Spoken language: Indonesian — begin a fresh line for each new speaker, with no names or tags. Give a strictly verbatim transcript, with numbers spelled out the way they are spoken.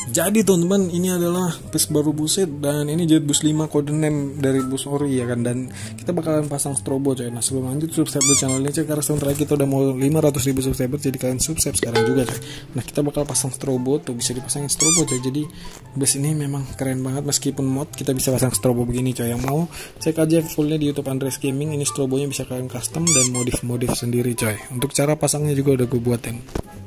Jadi teman-teman, ini adalah bus baru Buset, dan ini Jet Bus lima kode name dari Bus Ori ya kan. Dan kita bakalan pasang strobo coy. Nah sebelum lanjut, subscribe dulu channel ini coy, karena sebentar lagi kita udah mau lima ratus ribu subscriber. Jadi kalian subscribe sekarang juga coy. Nah kita bakal pasang strobo tuh, bisa dipasangin strobo coy. Jadi bus ini memang keren banget, meskipun mod kita bisa pasang strobo begini coy. Yang mau cek aja fullnya di YouTube Andres Gaming. Ini strobonya bisa kalian custom dan modif-modif sendiri coy. Untuk cara pasangnya juga udah gue buatin.